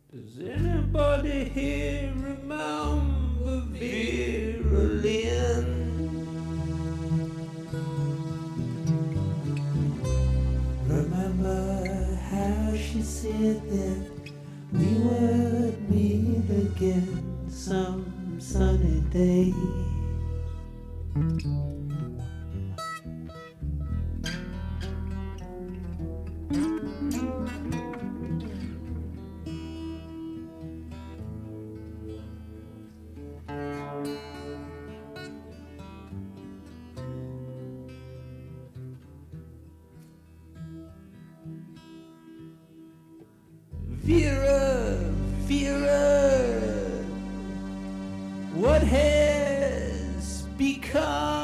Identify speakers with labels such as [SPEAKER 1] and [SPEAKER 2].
[SPEAKER 1] Does anybody here remember Vera Lynn? Remember how she said that we would meet again some sunny day? Vera, Vera, what has become